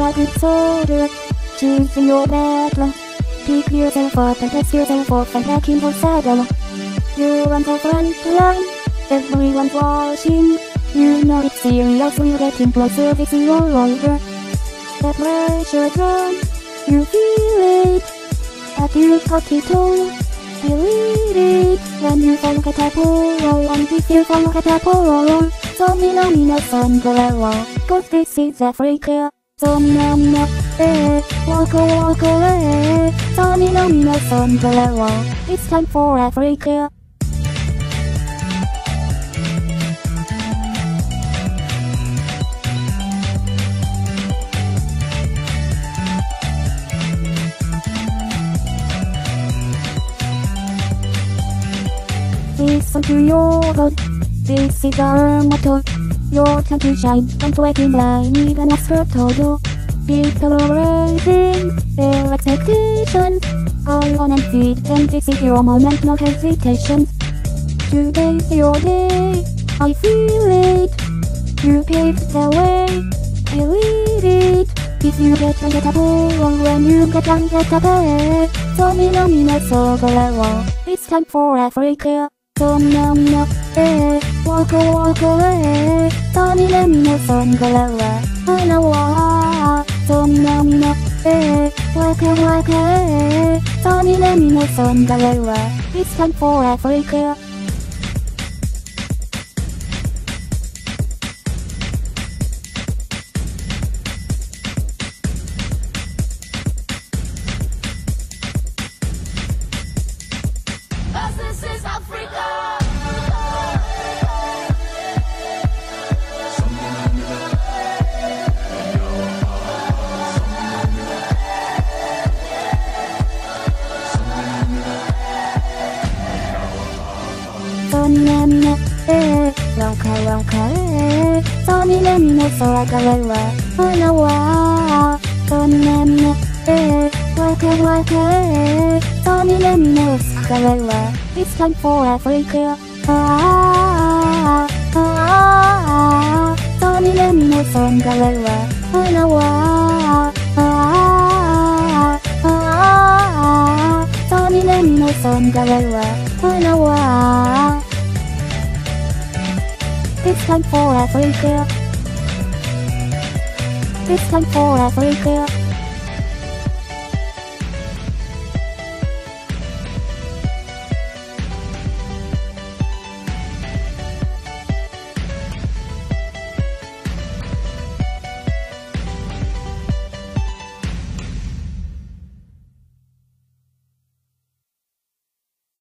a good soldier, choosing your battle. Pick yourself up and dust yourself off and back in your saddle. You're on the front line, everyone's watching. You know it's serious, we're getting closer, it's all over. The pressure on, you feel it, but you got it all. Believe it, when you fall catapult, and if you fall catapult, so mina son galera, cause this is Africa. So mina, waka, so mina son galera, it's time for Africa. Listen to your God, this is our motto. Your time to shine, don't wait in line, even ask for todo. People are raising their expectations. Go on and feed them, this is your moment, no hesitation. Today's your day, I feel it. You paved the way, believe it. If you get ungettable, when you get ungettable, so mina so galera, it's time for Africa. So mina, waka, so mina son galera, hanawa. So mina, waka, so mina son galera, it's time for Africa. This is Africa. So mina, waka, so mina so galera, hanawa. So mina, waka, so mina galera, it's time for Africa. So mina son galera, hanawa. So mina son galera, hanawa. It's time for Africa. It's time for Africa.